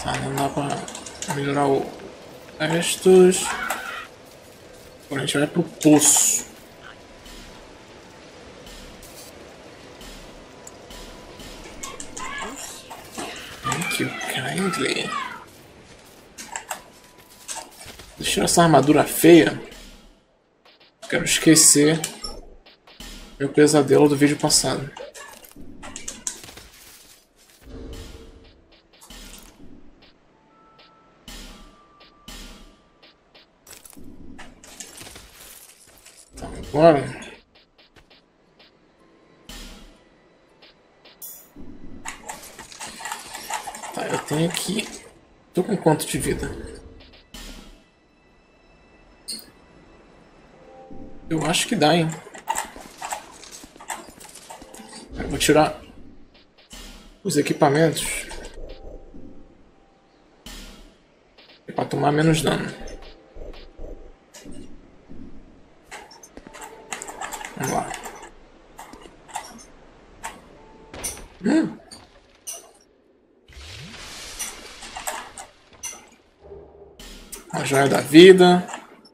Tá, não dá pra melhorar o restos. Agora a gente vai pro poço. Thank you kindly. Deixa essa armadura feia. Quero esquecer meu pesadelo do vídeo passado. Então, agora tá, eu tenho que... Tô com quanto de vida? Eu acho que dá, hein? Eu vou tirar os equipamentos para tomar menos dano. Vamos lá. A joia da vida.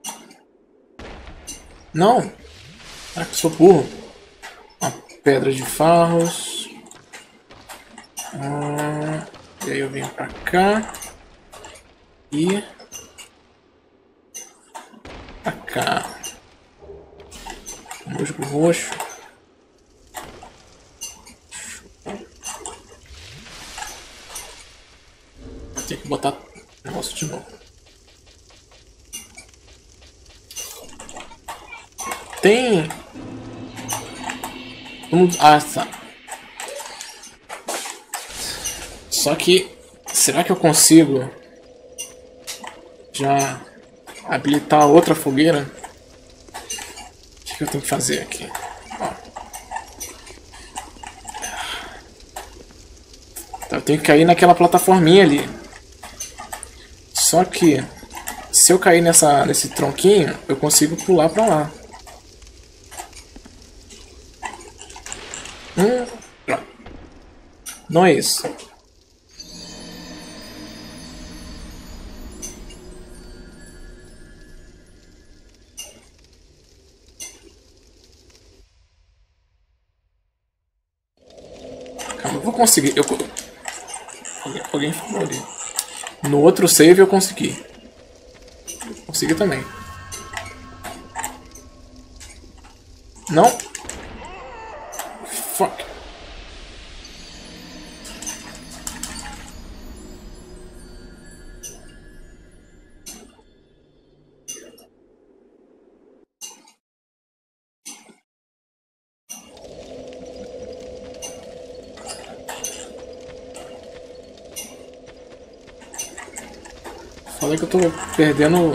Não! Ah, que sou burro. Uma pedra de farros. E aí eu venho pra cá. E... pra cá. Musgo roxo. Vou ter que botar o negócio de novo. Tem... Ah, tá. Só que... será que eu consigo já habilitar outra fogueira? O que eu tenho que fazer aqui? Ó. Então, eu tenho que cair naquela plataforminha ali. Só que se eu cair nesse tronquinho, eu consigo pular pra lá. Não é isso. Calma, eu vou conseguir. Alguém falou ali. No outro save eu consegui. Consegui também. Não? Fuck. Falei que eu tô perdendo...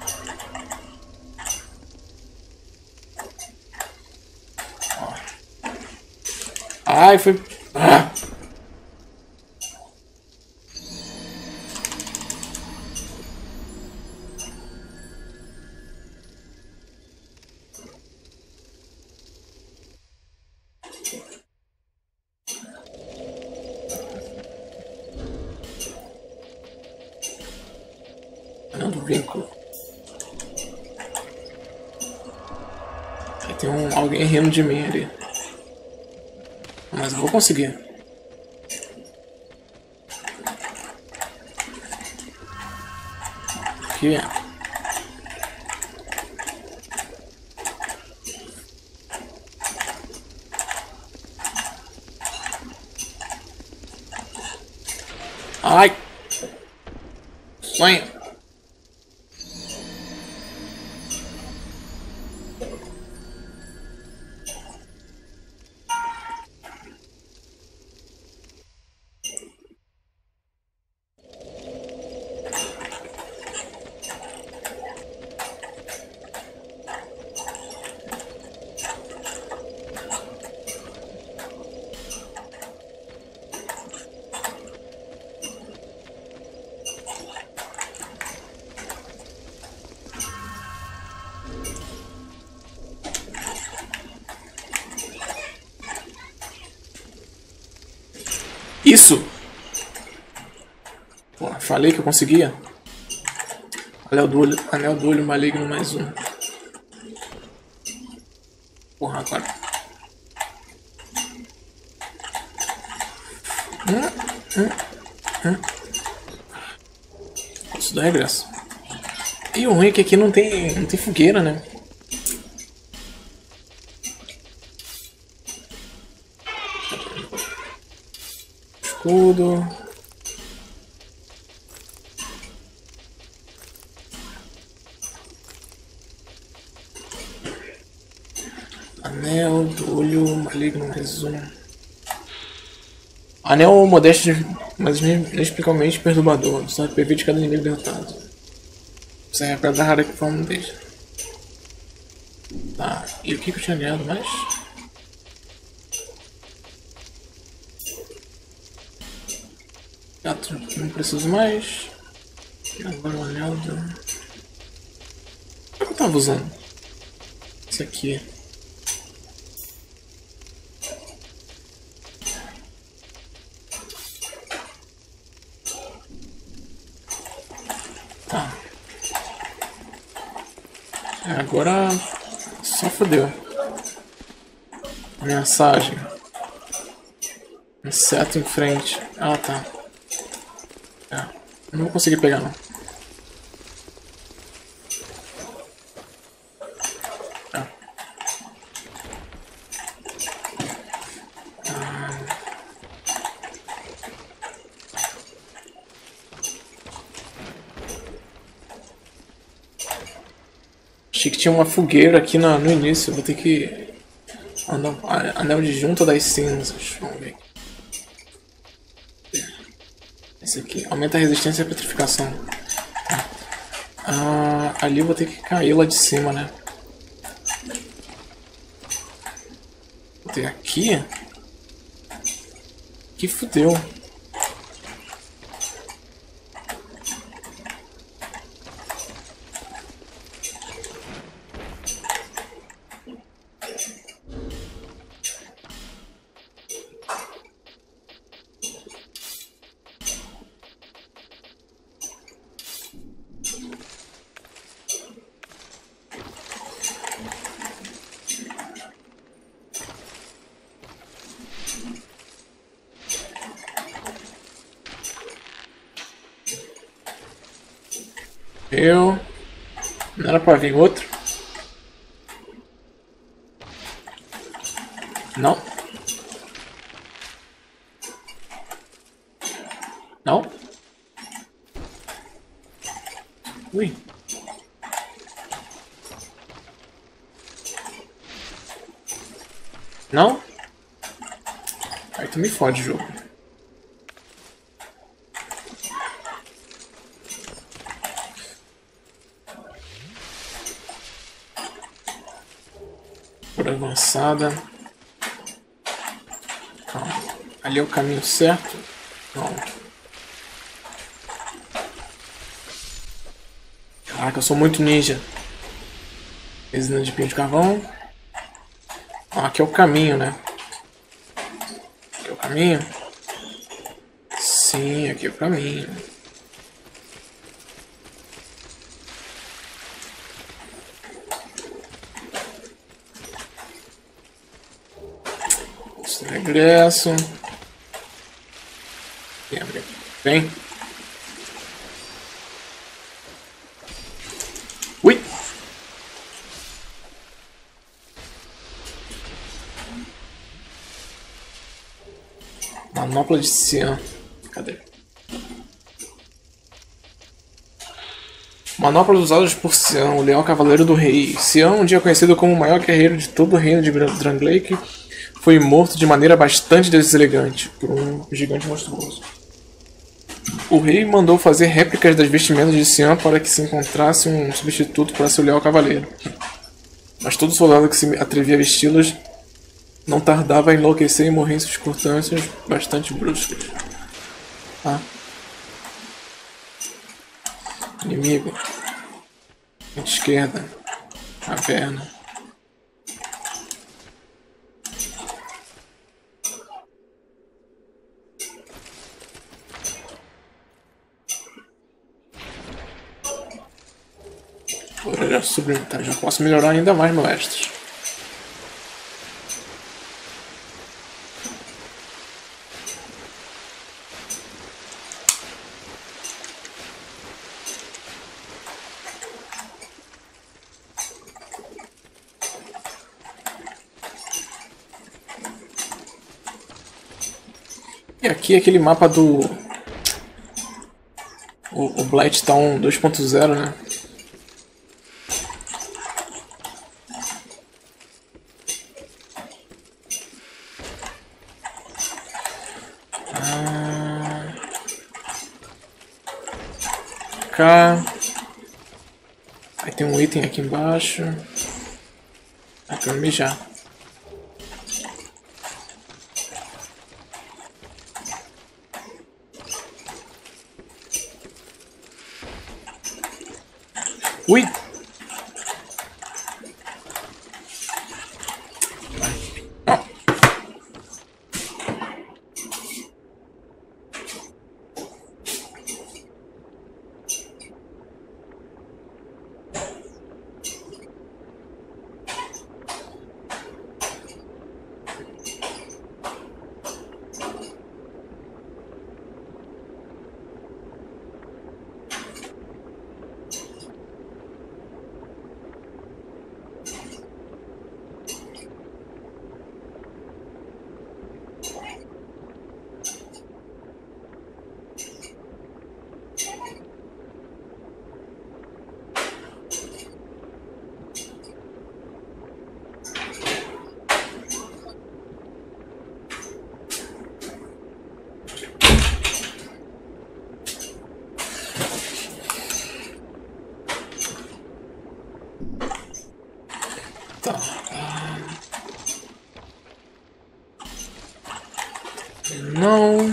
Ai, foi... Ah. Não, do vínculo. Aí tem alguém rindo de mim ali. Mas eu vou conseguir. Aqui. Ai! Sonho! Isso! Pô, falei que eu conseguia. Anel do olho maligno mais um. Porra, agora. Isso dá regresso. E o ruim é que aqui não tem fogueira, né? Escudo. Anel do olho maligno mais um. Anel modesto, mas inexplicavelmente perturbador. Só PV de cada inimigo derrotado. Isso é a pedra rara que forma um deles. Tá, e o que eu tinha ganhado mais? Gato, não preciso mais. E agora o anel do... O que eu tava usando? Esse aqui. Tá. Agora só fodeu. Mensagem. Inseto em frente. Ah, tá. Não vou conseguir pegar, não. Achei que tinha uma fogueira aqui no início. Vou ter que... Anel de junta das cinzas. Vamos ver. Esse aqui. Aumenta a resistência à petrificação. Ali eu vou ter que cair lá de cima, né? Vou ter aqui. Que fudeu. Não era pra vir outro? Não? Não? Ui. Não? Aí tu me fode, jogo. Por avançada. Calma. Ali é o caminho certo? Pronto. Caraca, eu sou muito ninja. Resina de pinho de carvão. Aqui é o caminho, né? Aqui é o caminho? Sim, aqui é o caminho. Regresso. Vem. Ui! Manopla de cian. Cadê? Manoplas usadas por Cian, o leão cavaleiro do rei. Cian, um dia conhecido como o maior guerreiro de todo o reino de Drangleic, foi morto de maneira bastante deselegante por um gigante monstruoso. O rei mandou fazer réplicas das vestimentas de Cian para que se encontrasse um substituto para seu leal cavaleiro. Mas todo soldado que se atrevia a vesti-las não tardava a enlouquecer e morrer em circunstâncias bastante bruscas. Tá? Inimigo. Frente esquerda. Caverna. Orelha sublime. Tá, já posso melhorar ainda mais meu extras. E aqui é aquele mapa do... O Blight Town 2.0, né? Cá. Aí tem um item aqui embaixo. Ah, quero mijar. Ui! Tá. Não.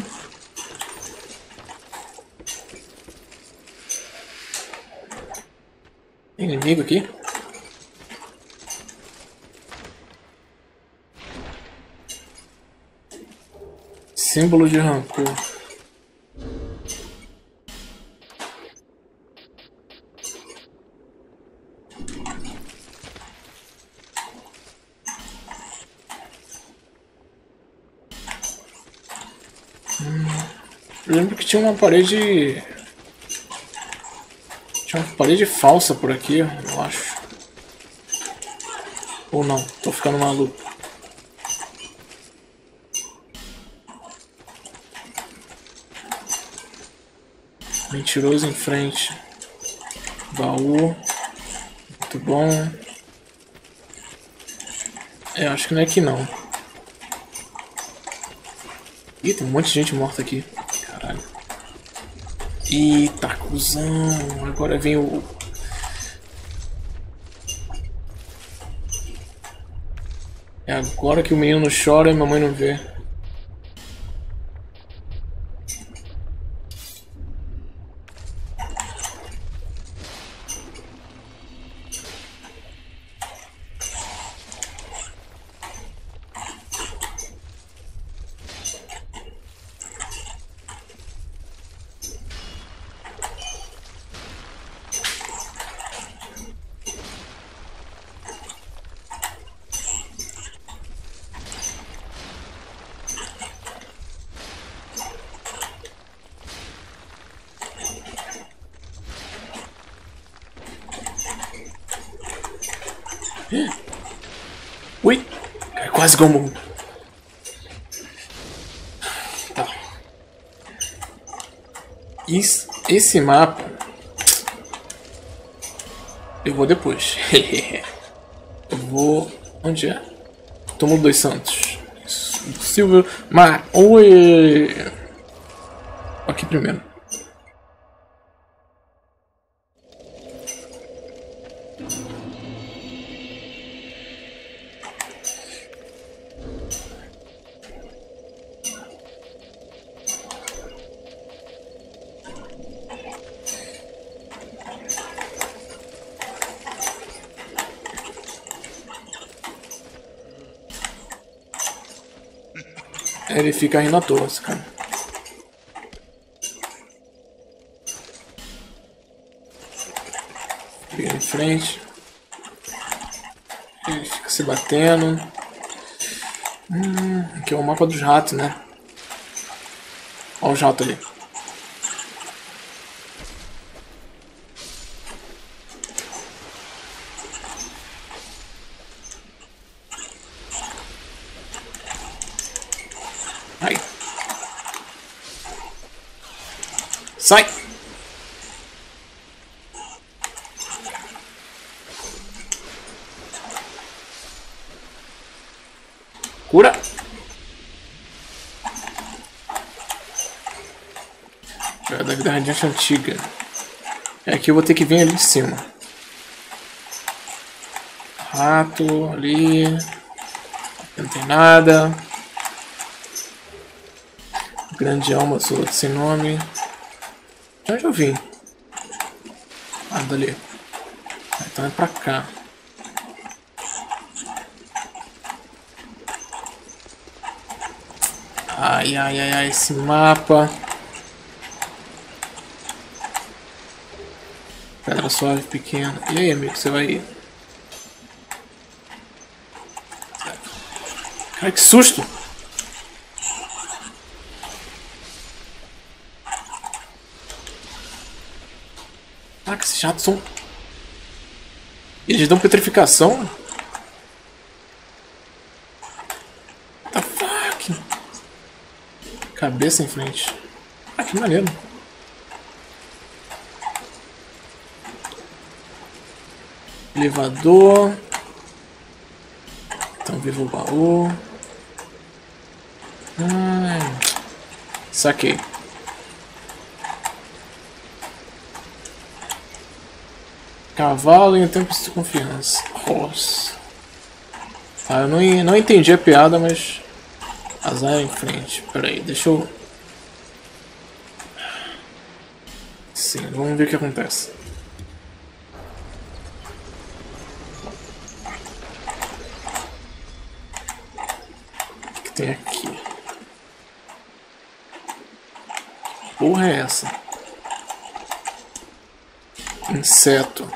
Tem inimigo aqui? Símbolo de rancor. Eu lembro que tinha uma parede... Tinha uma parede falsa por aqui, eu acho. Ou não, tô ficando maluco. Mentiroso em frente. Baú. Muito bom. É, acho que não é aqui não. Ih, tem um monte de gente morta aqui. Caralho. Eita, cuzão. Agora vem o... É agora que o menino chora e a mamãe não vê. Ui! É quase como... Tá. Esse mapa... Eu vou depois. Eu vou... Onde é? Túmulo dos Santos. Silvio... Oi! Aqui primeiro. Ele fica rindo à toa, esse cara. Vira em frente. Ele fica se batendo. Aqui é o mapa dos ratos, né? Olha os ratos ali. Ai. Sai! Cura! Joga da vida radiante antiga. É que eu vou ter que vir ali de cima. Rato ali. Não tem nada. Grande alma, sou sem nome. De onde eu vim? Ah, dali. Então é pra cá. Ai, ai, ai, ai, esse mapa. Pedra suave pequena. E aí, amigo, você vai ir? Cara, que susto! Caraca, esses ratos são... Eles dão petrificação? What the fuck? Cabeça em frente. Ah, que maneiro. Elevador. Então, viva o baú. Saquei. Cavalo em tempos de confiança. Nossa. Ah, eu não entendi a piada, mas... Azar em frente. Pera aí, deixa eu... Sim, vamos ver o que acontece. O que tem aqui? Que porra é essa? Inseto.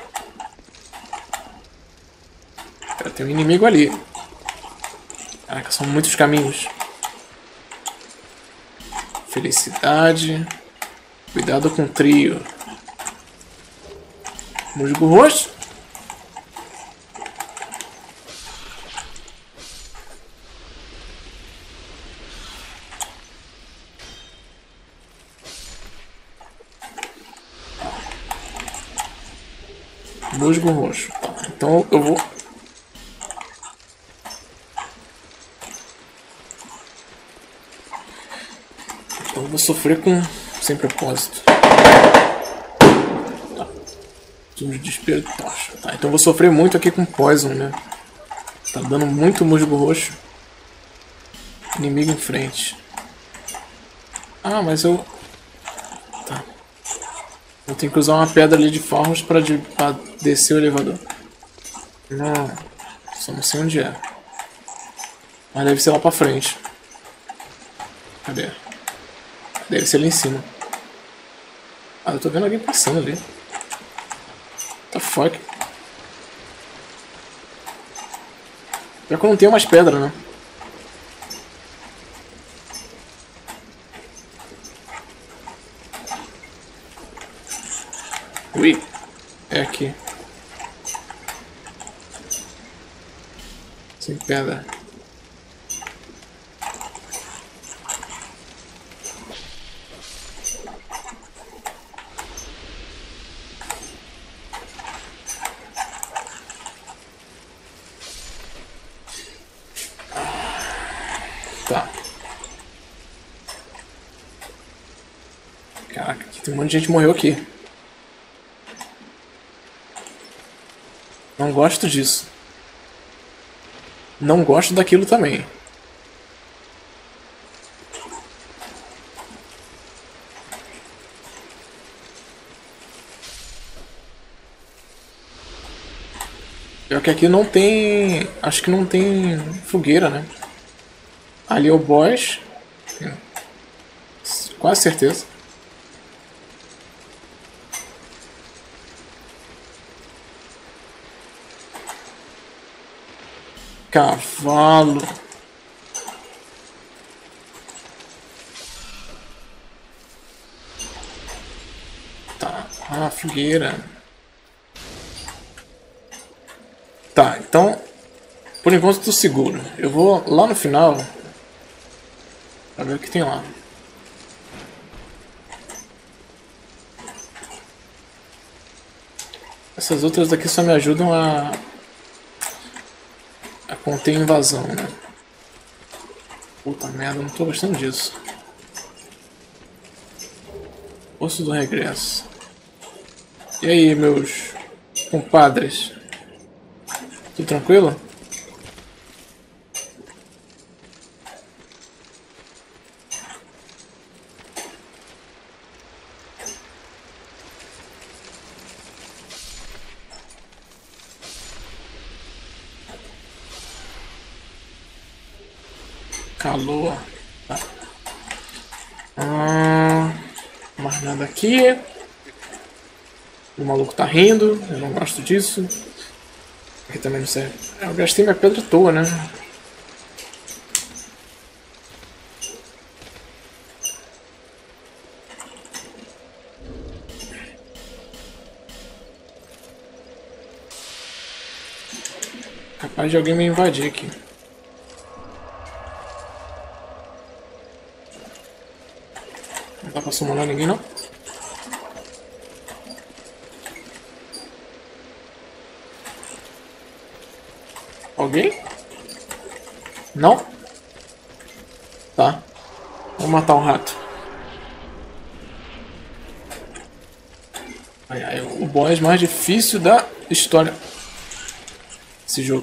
Cara, tem um inimigo ali. Caraca, são muitos caminhos. Felicidade. Cuidado com o trio. Musgo roxo. Musgo roxo. Então eu vou... Então eu vou sofrer com... Sem propósito. Tá. Tudo de desespero de tocha. Tá, então eu vou sofrer muito aqui com poison, né? Tá dando muito musgo roxo. Inimigo em frente. Ah, mas eu... Tá. Eu tenho que usar uma pedra ali de farros pra descer o elevador. Não. Só não sei onde é. Mas deve ser lá pra frente. Cadê? Deve ser ali em cima. Ah, eu tô vendo alguém passando ali. What the fuck? Pior que eu não tenho mais pedra, né? Ui. É aqui. Sem pedra. Tá. Caraca, tem um monte de gente que morreu aqui. Não gosto disso. Não gosto daquilo também. Pior que aqui não tem... Acho que não tem fogueira, né? Ali é o boss. Quase certeza. Cavalo. Tá, a fogueira. Tá, então, por enquanto eu tô seguro. Eu vou lá no final pra ver o que tem lá. Essas outras daqui só me ajudam a conter a invasão, né? Puta merda, não tô gostando disso. Osso do regresso. E aí, meus compadres? Tudo tranquilo? Calor. Tá. Mais nada aqui. O maluco tá rindo. Eu não gosto disso. Aqui também não serve. Eu gastei minha pedra à toa, né? Capaz de alguém me invadir aqui. Não dá pra summonar ninguém, não? Alguém? Não? Tá. Vamos matar um rato. Ai, ai, o boss mais difícil da história. Esse jogo.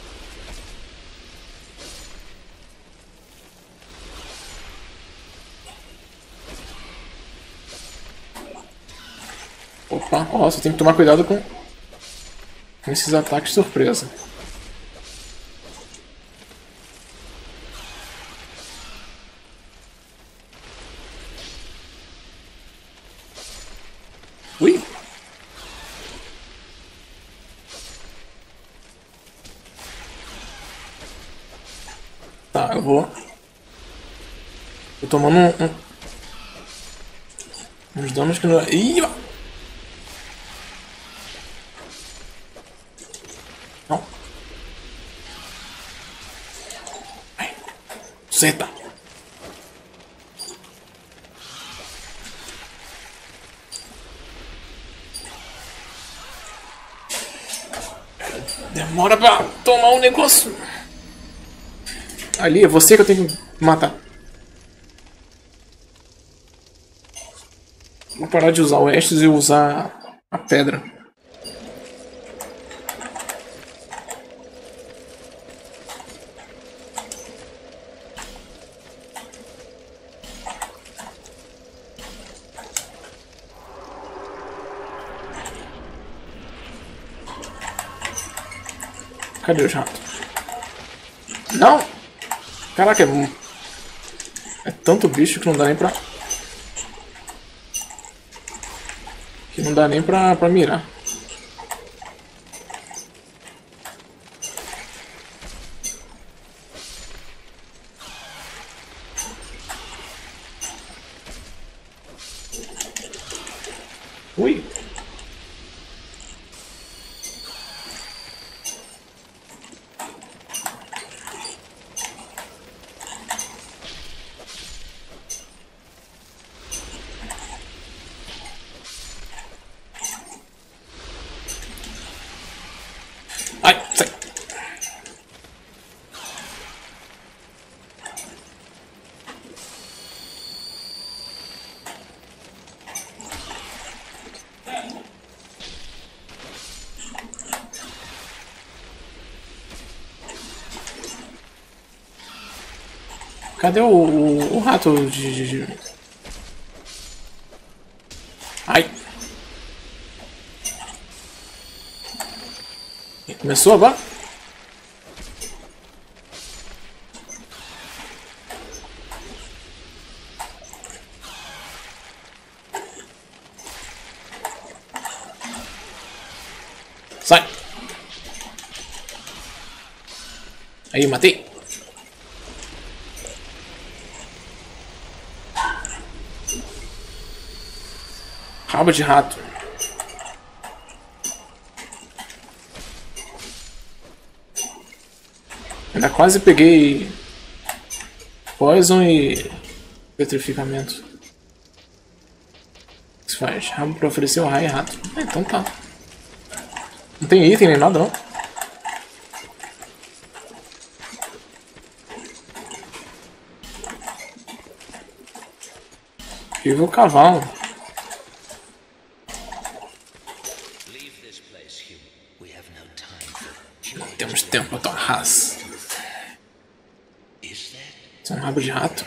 Opa, ó, você tem que tomar cuidado com esses ataques surpresa. Ui! Tá, eu vou. Tô tomando uns danos que não. Ih, ó! Não. Ai, senta. Demora pra tomar um negócio. Ali, é você que eu tenho que matar. Vou parar de usar o Estus e usar a pedra. Cadê os ratos? Não! Caraca, é tanto bicho que não dá nem pra... Que não dá nem pra mirar. Ui! Ai, sai! Cadê o rato de... Ai! Começou agora? Sai! Aí, matei. Rabo de rato. Ainda quase peguei Poison e petrificamento. O que se faz? Rabo pra oferecer o raio e rato. Então tá. Não tem item nem nada, não. Viva o cavalo. Não temos tempo pra tua raça. Isso é um rabo de rato.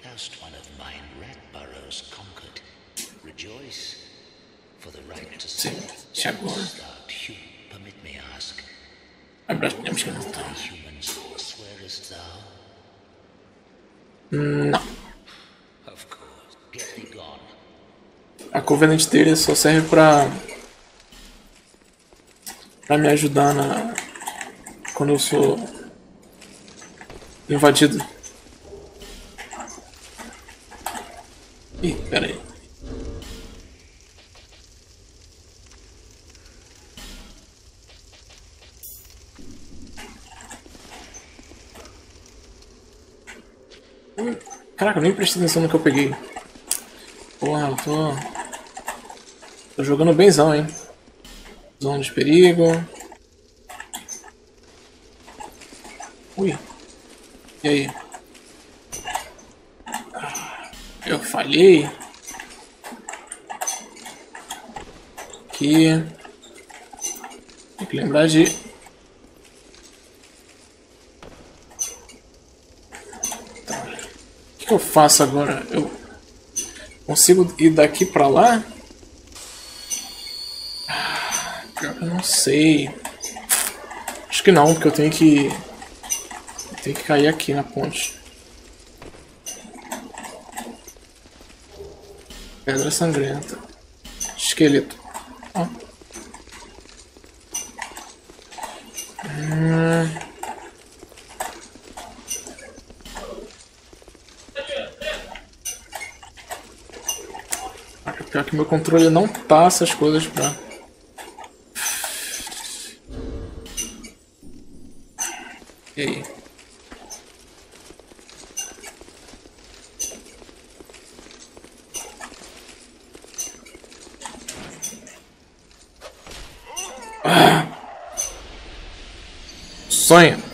Sim, chegou. Abraço, temos que lutar. Não. A Covenant dele só serve pra me ajudar quando eu sou invadido. Ih, pera aí. Caraca, eu nem prestei atenção no que eu peguei. Porra, eu tô jogando benzão, hein. Zona de perigo. Ui. E aí? Eu falhei. Aqui. Tem que lembrar de... Tá. O que eu faço agora? Eu consigo ir daqui pra lá? Eu não sei. Acho que não, porque eu tenho que cair aqui na ponte. Pedra sangrenta. Esqueleto. Ó. Pior que meu controle não tá essas coisas pra... E aí? Sonha.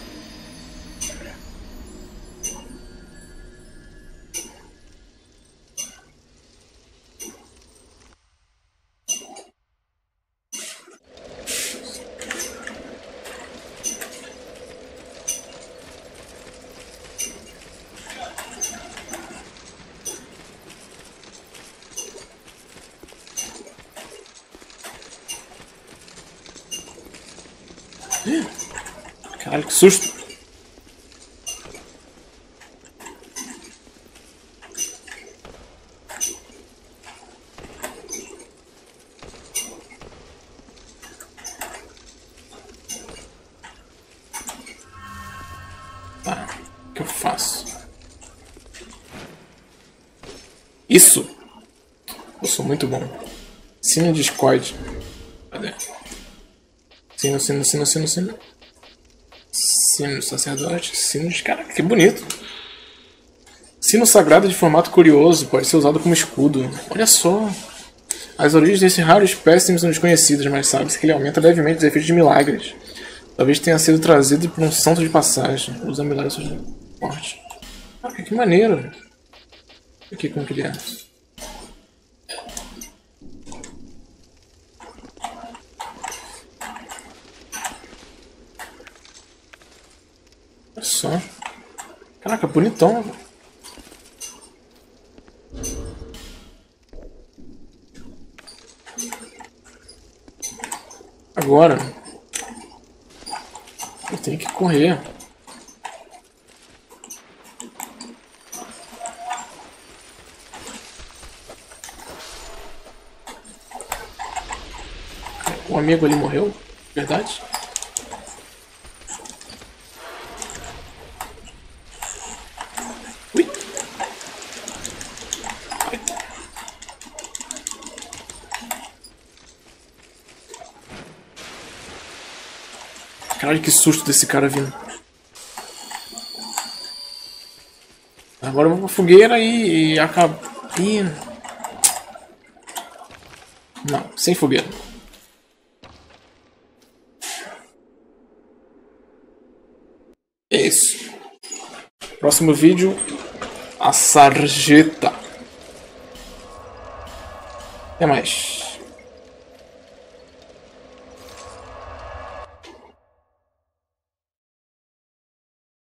Caralho, que susto! Tá, o que eu faço? Isso! Eu sou muito bom. Sino de Discord. Cadê? Sino. Sino sacerdote, sino de... Caraca, que bonito. Sino sagrado de formato curioso, pode ser usado como escudo. Olha só. As origens desse raro espécime são desconhecidas, mas sabe-se que ele aumenta levemente os efeitos de milagres. Talvez tenha sido trazido por um santo de passagem. Usa milagres de morte. Caraca, que maneiro. Aqui, como que ele é? Olha só. Caraca, bonitão. Agora eu tenho que correr. O amigo ali morreu? Verdade? Caralho, que susto desse cara vindo. Agora eu vou pra fogueira e acaba. Ih. Não, sem fogueira. É isso. Próximo vídeo. A sarjeta. Até mais.